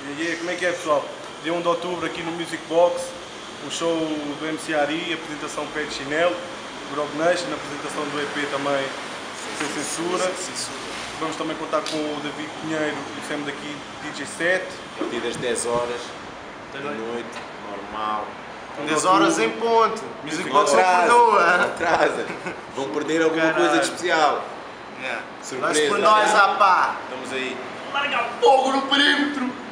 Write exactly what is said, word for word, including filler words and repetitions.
E aí, como é que é, pessoal? Dia um de outubro aqui no Music Box, o show do M C Ari, a apresentação Pé de Chinelo, Grog Nation, a apresentação do E P também sem censura. Vamos também contar com o David Pinheiro e sempre daqui D J set. A partir das dez horas da noite, normal. dez horas em ponto. Music Box não Atrasa, perdoa. atrasa. Vão perder alguma Caralho. coisa de especial. Yeah. Surpresa. Mas por nós, já. rapá. Estamos aí. Larga fogo no perímetro.